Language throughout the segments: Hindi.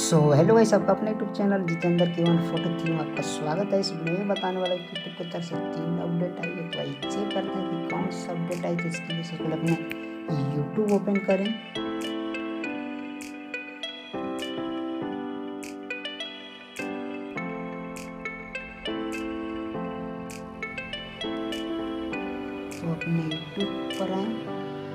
सो हेलो भाई, सबका अपने यूट्यूब चैनल जितेंद्र की 143 में आपका स्वागत है। इस वीडियो में बताने वाला यूट्यूब की तरफ से 3 अपडेट आई है, तो आइए चेक करते हैं कि कौन सा अपडेट आई है। इसके लिए सबसे पहले अपने यूट्यूब ओपन करें। तो अपने यूट्यूब पर आए,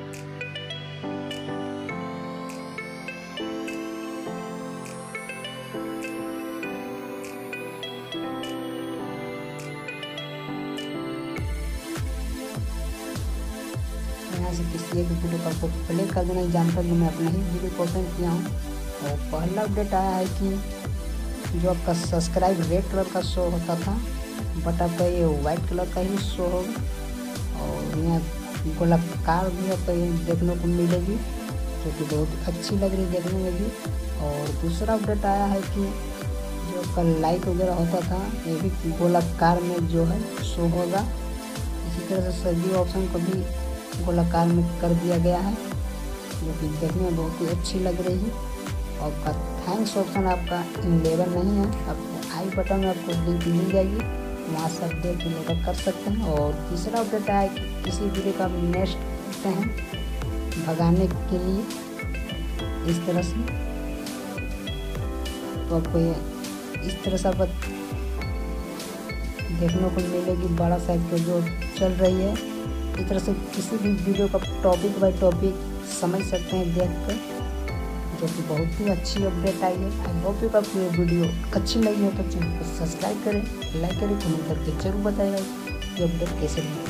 यहाँ से किसी एक वीडियो को आपको प्ले कर देना। एग्जाम्पल मैं अपना ही वीडियो को ओपन किया हूँ और पहला अपडेट आया है कि जो आपका सब्सक्राइब रेड कलर का शो होता था, बट आपका ये वाइट कलर का ही शो होगा और यहाँ गोलाकार भी आपको ये देखने को मिलेगी, जो कि बहुत अच्छी लग रही है देखने में भी। और दूसरा अपडेट आया है कि जो आपका लाइक वगैरह होता था, ये भी गोलाकार में जो है शो होगा। इसी तरह से सभी ऑप्शन को भी गोलाकार में कर दिया गया है, जो कि देखने में बहुत ही अच्छी लग रही है। और आपका थैंक्स ऑप्शन आपका इनेबल नहीं है, आपको आई बटन में आपको लिंक मिल जाएगी, वहाँ से आप देख लेकर कर सकते हैं। और तीसरा अपडेट आया कि किसी वीडियो का नेक्स्ट करते हैं भगाने के लिए इस तरह से, तो आपको ये इस तरह से आपको देखने को मिलेगी बड़ा साइज का जो चल रही है। इस तरह से किसी भी वीडियो का टॉपिक बाय टॉपिक समझ सकते हैं देखकर, जो कि बहुत ही अच्छी अपडेट आई है। आई होप आपको ये वीडियो अच्छी लगी हो तो चैनल को सब्सक्राइब करें, लाइक करें, कमेंट करके जरूर बताइएगा ये अपडेट कैसे